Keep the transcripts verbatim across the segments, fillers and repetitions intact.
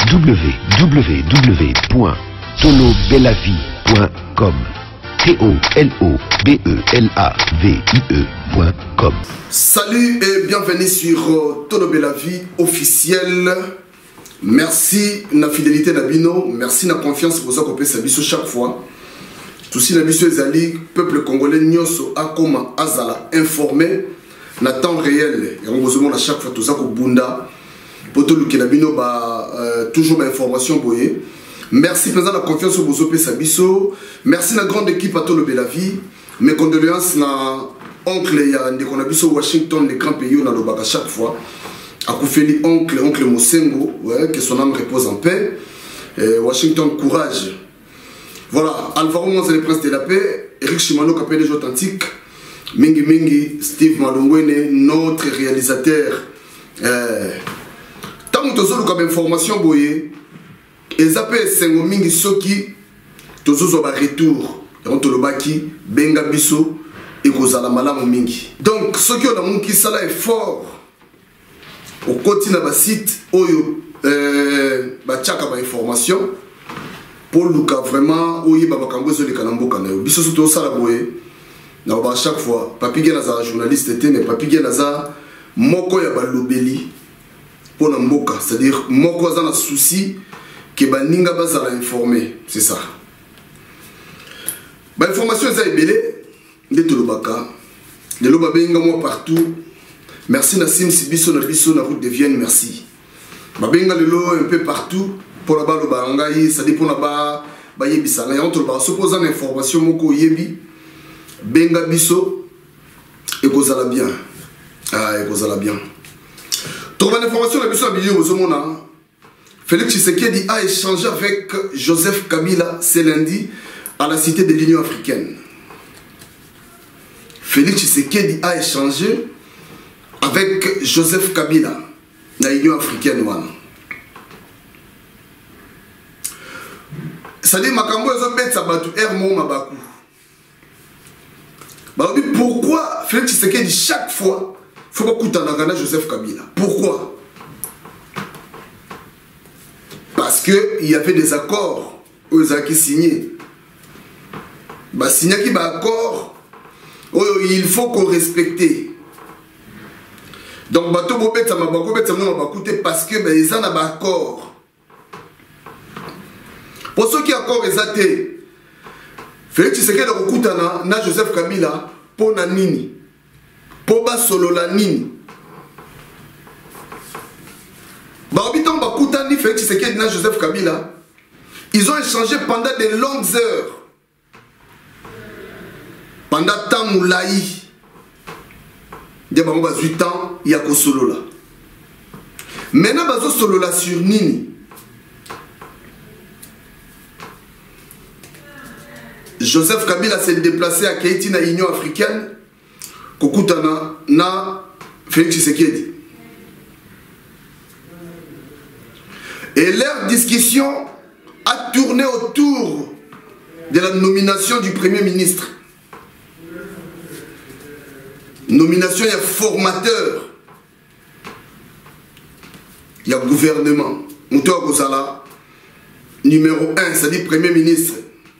w w w point tolo bella vie point com. T O L O B E L A V I E point com. Salut et bienvenue sur euh, Tolo Bella Vie officiel. Merci na fidélité Nabino, merci na confiance pour ça qu'on peut s'abisso chaque fois. Tout si Nabiso Ezali, peuple congolais nyoso akoma azala informé na temps réel. Et on vous demande à chaque fois tout ça qu'on bunda pour tout le Nabino ba euh, toujours ma information boye. Merci pour la confiance au Bozope Sabiso. Merci la grande équipe à Tolo Bella Vie. Mes condoléances na oncle ya ndeko Nabiso Washington, les grands pays on a le bac à chaque fois. A Koufeli oncle oncle Mosengo, ouais, que son âme repose en paix. Et Washington courage. Voilà, Alvaro Mons le prince de la paix, Eric Shimano Capé des authentiques, Mingi Mingi, Steve Malongwene, notre réalisateur. Euh, tant que tu as une information boye. Et ça peut être mingi soki tozozo ba retour on to lobaki benga biso et kozala malamu mingi. Donc ce qui on a mon qui sala est fort au côté na ba site oyo euh ba tchaka ba information pour luka vraiment oyi ba bakambo zo le kanamboka na yo biso to sala boye na ba chaque fois papi gena za journaliste était mais papi gena za moko ya ba lobeli pour na mboka, c'est-à-dire moko za na souci que baninga bazala informé, c'est ça. Ba information za ebele de tolobaka. De lo babenga moi partout. Merci Nassim Sibiso na biso na route de Vienne, merci. Babenga lelo un peu partout pour la ba lo barangai, ça dépend na ba ba yebisa na entre ba supposant information moko yebi benga biso et kozala bien. Ah, et kozala bien. Trouver l'information na biso na bilio ozomona. Félix Tshisekedi a échangé avec Joseph Kabila ce lundi à la cité de l'Union africaine. Félix Tshisekedi a échangé avec Joseph Kabila dans l'Union africaine. C'est-à-dire que pourquoi Félix Tshisekedi chaque fois il faut pas écouter Joseph Kabila? Pourquoi? Parce qu'il y avait des accords aux qui signés. Bah, signé qui va accord, il faut qu'on respecte. Donc, bateau bobet ça m'a écouté parce que ben ils en ont accord. Pour ceux qui accord ils été, Félix Tshisekedi de Rokutana na Joseph Kabila pour na nini, pour ba solo la nini. Félix Tshisekedi et Joseph Kabila, ils ont échangé pendant de longues heures. Pendant tant moulaï, il y a huit ans, il y a que solo là. Maintenant, il y a solo là sur Nini. Joseph Kabila s'est déplacé à Keïti, dans l'Union africaine, Kokutana, na Félix Tshisekedi. Et leur discussion a tourné autour de la nomination du Premier ministre. Nomination, il y a formateur. Il y a gouvernement. Moutoua Kozala, numéro un, c'est-à-dire Premier ministre.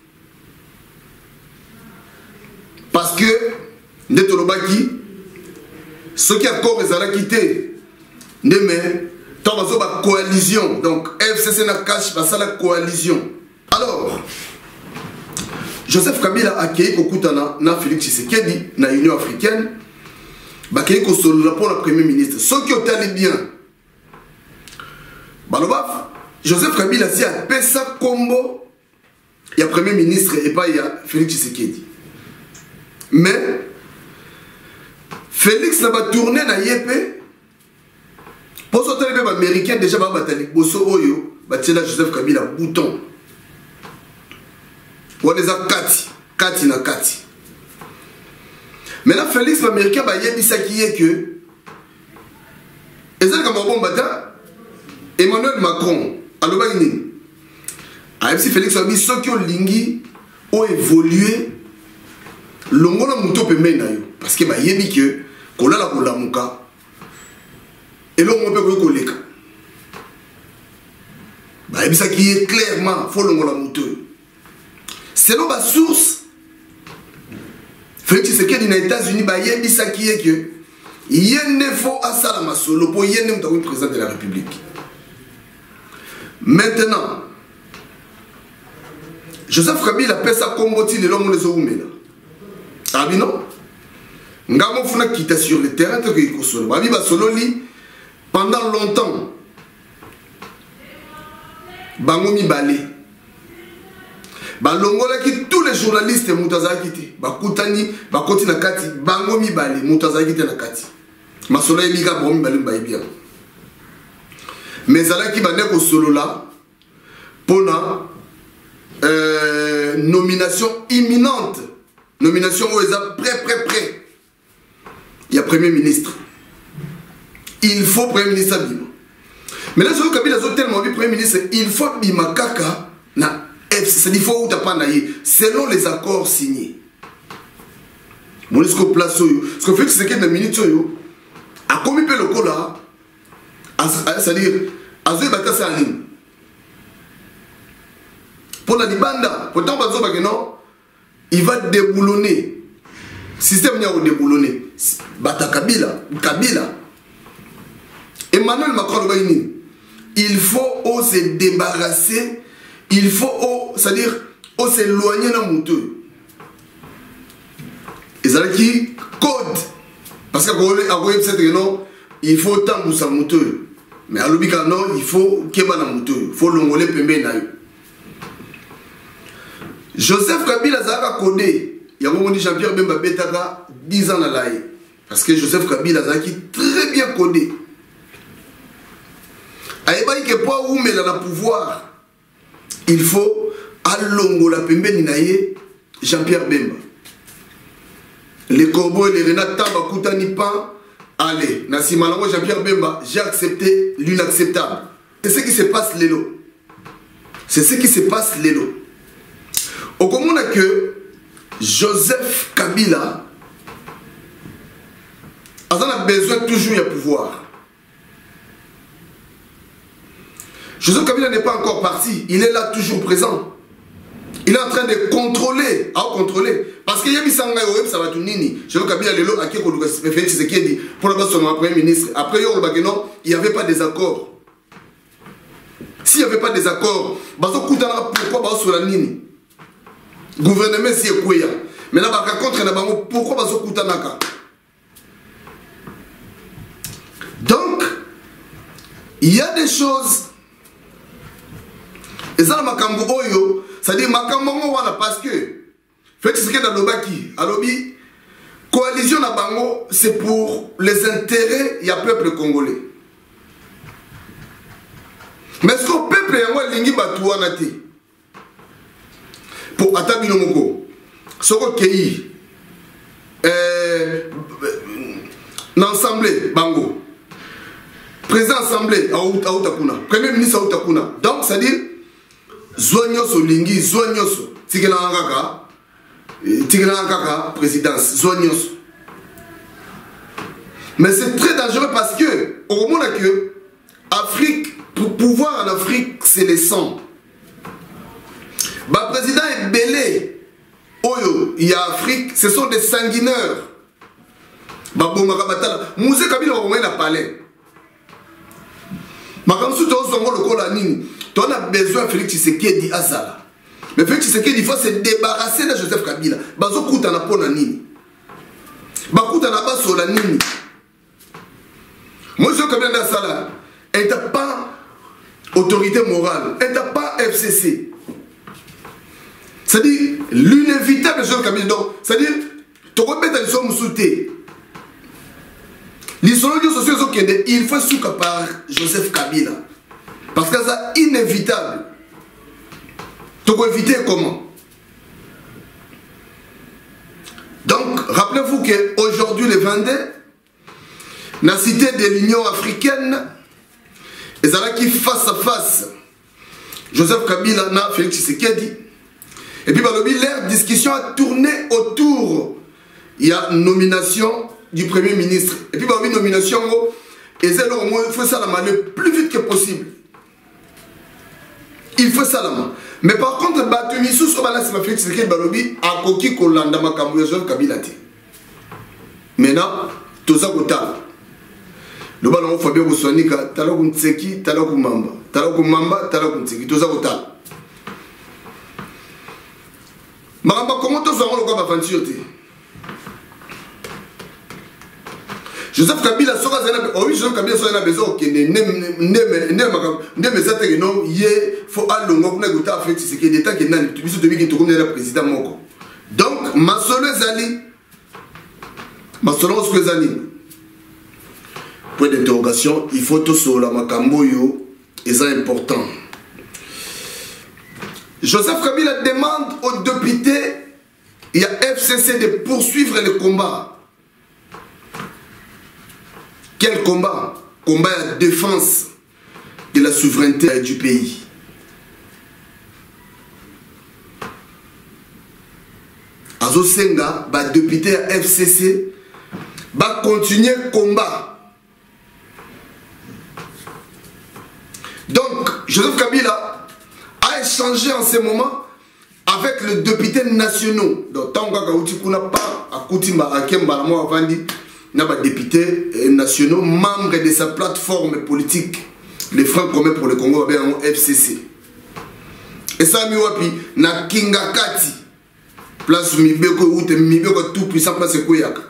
Parce que, Ndetolobaki, ceux qui accordent les ala quitté, demain, la coalition, donc F C C n'a cache pas ça la coalition. Alors, Joseph Kabila a accueilli Kokutana na Félix Tshisekedi na Union africaine, ba accueilli Kosolo pour le Premier ministre. Ceux qui ont allé bien, Balobaf, Joseph Kabila si a pesa combo, il y a Premier ministre et pas il y a Félix Tshisekedi. Mais Félix n'a pas tourné na Yépé. Pour ce temps, les Américains déjà battu Bosso Oyo, battu Joseph Kabila bouton. On les a Kati, Kati na Kati. Maintenant, Félix l'Américain va y ça qui est que. Et c'est comme un bon bâtard. Emmanuel Macron, à l'Obaïni. Même si Félix a dit ceux qui ont lingui ont évolué. L'ongo na muto pe menayo. Parce que bah y que kola la kola muka. Et là, on peut koleka. ça qui est clairement faut longola moteur selon ma source Félix Tshisekedi na États-Unis ba yebi ça qui est que yene faut asala masolo pour yene mtawi président de la République. Maintenant Joseph Kabila pesa komboti le lomo les oumela. Abino ngamo funa kita sur le terrain que il kosolo. Babi ba solo li pendant longtemps. Bango mi balé. Balongola ki tous les journalistes mutazaki te. Bakutani bakoti na kati bango mi balé mutazaki te na kati. Masolo mi ka bon mi balé mbaye bien. Mais ala ki bane ko solo là pona euh, nomination imminente. Nomination où ils sont prêt, prêt, prêt. Il y a Premier ministre. Il faut Premier ministre Abima. Mais là, je Kabila a tellement dit Premier ministre, il faut Abima Kaka na F C. C'est-à-dire qu'il faut ou t'as selon les accords signés. Mon esco place yo. Ce que fait que c'est qu'il y a une minute yo. A commis peu le cola. C'est-à-dire, à ce bata c'est en ligne. Pour la libanda, pourtant bazo bageno. Il va déboulonner. Système n'a pas déboulonné. Bata Kabila. Kabila. Emmanuel Macron le Baini. Il faut se débarrasser. Il faut, c'est-à-dire, s'éloigner d'un mouteux. Et ça veut dire code. Parce qu'il faut tant pour sa mouteux. Mais à l'obika non, il faut qu'il y ait un mouteux. Il faut l'ongoler pembe na yo. Joseph Kabila Zaka Kodé, il y a un moment Jean-Pierre Bemba Betaka dix ans à l'aïe. Parce que Joseph Kabila Zaki très bien codé. Aïbaï que pour où mais dans le pouvoir, il faut allongo la pembe ninaye Jean-Pierre Bemba. Les corbeaux et les renats tamba koutani pan, allez, Nassi Malango Jean-Pierre Bemba, j'ai accepté l'inacceptable. C'est ce qui se passe l'élo. C'est ce qui se passe l'élo. Au commun que Joseph Kabila a besoin toujours de pouvoir. Joseph Kabila n'est pas encore parti, il est là toujours présent. Il est en train de contrôler, à contrôler. Parce qu'il y a mis ça ça va tout nini. Joseph Kabila est là, qui a fait ce qu'il dit pour le son Premier ministre. Après, il n'y avait pas des accords. S'il n'y avait pas des accords, pourquoi sur la nini? Gouvernement si est quoi? Mais là, par contre, pourquoi pas se naka? Donc, il y a des choses. Et ça, makambo oyo, c'est-à-dire makambo wana parce que fait ce que dans le baki, alobi coalition na bango, c'est pour les intérêts du peuple congolais. Mais ce que le peuple yango lingi batuana te. Pour Atabino Moko, Soko Kei, l'Assemblée, Bango, président Assemblée, Aoutakuna, Premier ministre Aoutakuna. Donc, c'est-à-dire, Zouanyoso Lingi, Zouanyoso, Tigena Angaka, Tigena Angaka, présidence, Zouanyoso. Mais c'est très dangereux parce que, au moment que, Afrique, pour pouvoir en Afrique, c'est les sangs. Le président est belé. Oyo, il y a Afrique, ce sont des sanguineurs. Mouzé Kabila a parlé. Mais comme si tu as besoin de Félix Tshisekedi Azala. Mais Félix Tshisekedi, il faut se débarrasser de Joseph Kabila. Bazo Koutana Pona Nini. Bakoutana Basola Nini. Moi, Joseph Kabila Azala, elle n'a pas autorité morale. Elle n'a pas F C C. C'est-à-dire, l'inévitable chose Kabila. Donc, c'est-à-dire, tu répètes à l'histoire Moussouté. L'histoire sociaux, il faut souka par Joseph Kabila. Parce que c'est inévitable. Tu peux éviter comment? Donc, rappelez-vous qu'aujourd'hui, le vingt-deux, dans la cité de l'Union africaine, ils ont qui face à face, Joseph Kabila na Félix Tshisekedi. Et puis, leur discussion a tourné autour. Il y a une nomination du Premier ministre. Et puis, il y a une nomination. Et c'est là, il faut ça le plus vite que possible. il faut ça là. Mais par contre, Batumi sous ce balance ma Félix Tshisekedi balobi a koki kolanda makambo ya Joseph Kabila te. Maintenant, tout ça kotal. Le ballon Fabien Boussonika, Talo Ntseki, Talo Mamba, Talo Mamba, Talo Ntseki, tout ça kotal. Maramba, comment tu fais le quoi aventure te? Joseph Kabila sera zéna oh oui Joseph Kabila sera besoin que ne ne ne ne me zate que non yé faut alongo kuna gota fait c'est que l'état que nan tu biso debi que comme le président moko donc ma solo zali ma solo ce zali point d'interrogation il faut tout sur la makambo yo et c'est important. Joseph Kabila demande aux députés et à F C C de poursuivre le combat. Quel combat? Combat à défense de la souveraineté du pays. Azo Senga, bah, député à F C C, va continuer le combat. Donc, Joseph Kabila a échangé en ce moment avec les députés nationaux. Donc, tant qu'on n'a pas à Koutimba, à Kemba, moi, avant dit, il y a des députés nationaux, membres de sa plateforme politique, les Francs communs pour le Congo, en F C C. Et ça, Miwapi, na Kingakati, place Mibeko, ou te Mibeko tout puissant, place Koyaka.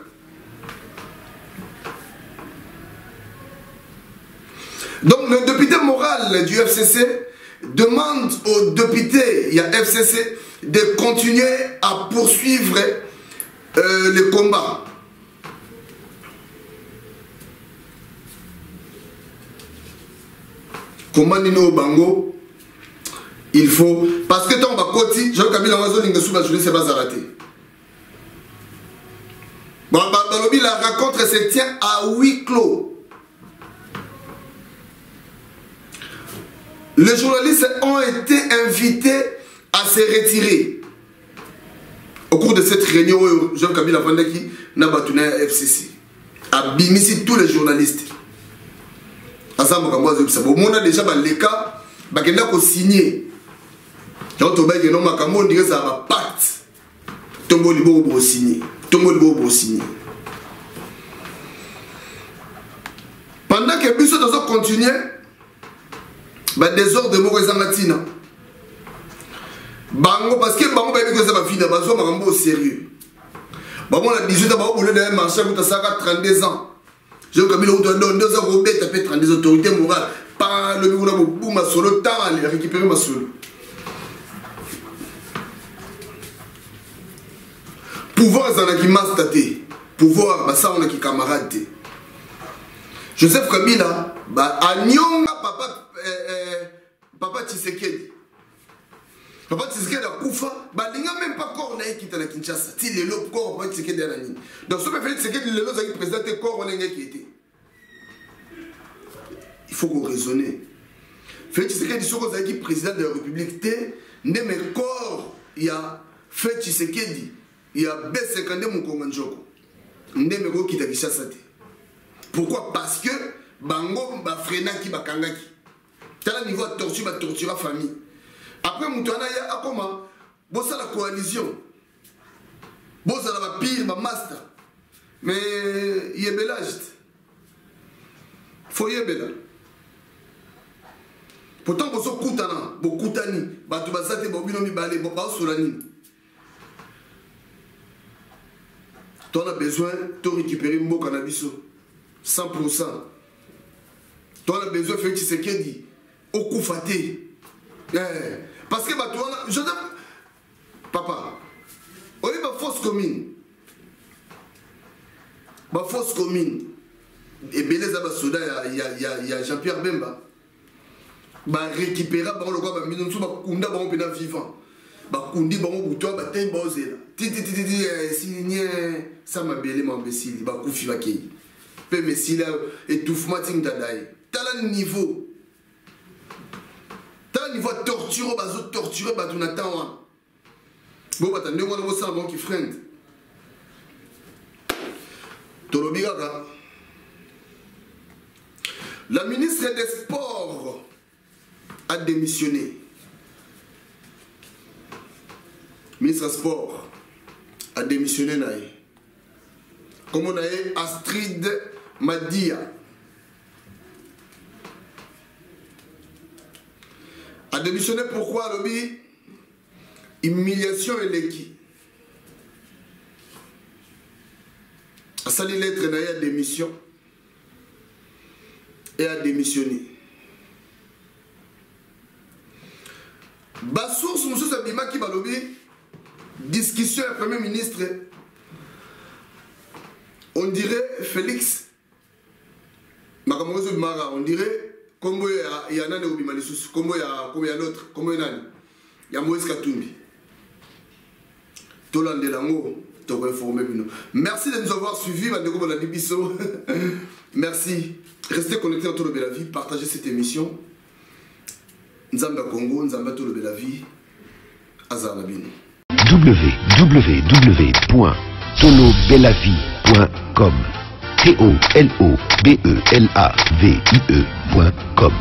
Donc, le député moral du F C C demande aux députés, il y a F C C, de continuer à poursuivre euh, le combat. Comment Nino Bango, il faut. Parce que tant que Koti, Jean Kabila Wazo Lingesou va jouer ses bases arrêtées. Bon, la rencontre se tient à huis clos. Les journalistes ont été invités à se retirer. Au cours de cette réunion, Jean Kabila Vandaki n'a pas tenu à F C C. A bimisi tous les journalistes. On a déjà les cas, on a signé. Quand on a dit que on a un pacte. Tombo libo pour signer. Tombo libo pour signer. Pendant que Bissot doit continuer, des ordres de Moïse Matina. Bango, parce que Bango va dire que ça va finir, parce qu'on va au sérieux. Bango a dix-huit ans, on a marché à trente-deux ans. Je veux que nous avons des autorités morales. Pas le bout ma solo, temps à récupérer ma solo. Pouvoir, ça n'a qui mastaté. Pouvoir, ça on a qui camarade. Joseph Kabila, à Nyonga, papa, papa Tshisekedi. Papa Tshisekedi a Koufa, il n'y a même pas corps qui est à Kinshasa. Il est là, corps, papa Tshisekedi à la ligne. Donc, ce que fait Tshisekedi, il est là, il président de corps, on est qui était. Il faut qu'on raisonne. Félix Tshisekedi, ce qu'on a dit, président de la République, il y a un corps, il y a Félix Tshisekedi, il y a B cinquante Moukonganjoko. Il y a un corps qui est à Kinshasa. Pourquoi? Parce que Bango, Bafrena qui Bakangaki. Tu as le niveau de torture, de torture la famille. Après, Moutouana, il y a comment? Bon, ça la coalition. Bon, ça la pire, ma master. Mais il est belage. Il faut y aller. Pourtant, vous avez Koutana, vous Koutani, vous avez Bazate, vous avez Balé, vous avez Solani. Tu as besoin de récupérer mon cannabis. cent pour cent. Tu as besoin de faire ce qu'il dit. Au coup faté. Parce que bah, tu je papa, on est ma fausse commune. Ma fausse commune. Et Beleza Basoda, il y a, y a Jean-Pierre Bemba. Bah récupérer, bah on le voit, bah minons sous, bah kunda, bah on peut être vivant. Bah kundi, bah on bouton, bah t'es bosé là. Titi titi titi, si n'y ça m'a belé mon imbécile, bah koufi va kei. Peu mais si là, étouffement, ting dadaï. T'as le niveau. T'as le niveau de torture, bah zot torture, bah tu n'attends. Bon, bah t'as deux mois de ça, bon qui freine. Tolobigaka. La ministre des Sports a démissionné. ministre des Sports, a démissionné. Comme on a eu Astrid Madia, a démissionné pourquoi, lobby? Humiliation et l'équipe. A sali lettre n'a eu démission et a démissionné. Ba source monsieur Sabima qui va lobby discussion avec le premier ministre, on dirait Félix Makamozo Mara, on dirait comme il y a un obi malisus, comme il y a comme il y a l'autre, comme il y a un il y a Moïse Katumbi. Tolande Lango, tu vas informer nous. Merci de nous avoir suivis, Mandeko Boladibiso. Merci. Restez connectés à Tolo Bella Vie, partagez cette émission. Nzamba Congo, Nzamba Tolo Bella Vie, Azarabino. w w w point tolo bella vie point com T O L O B E L A V I E point com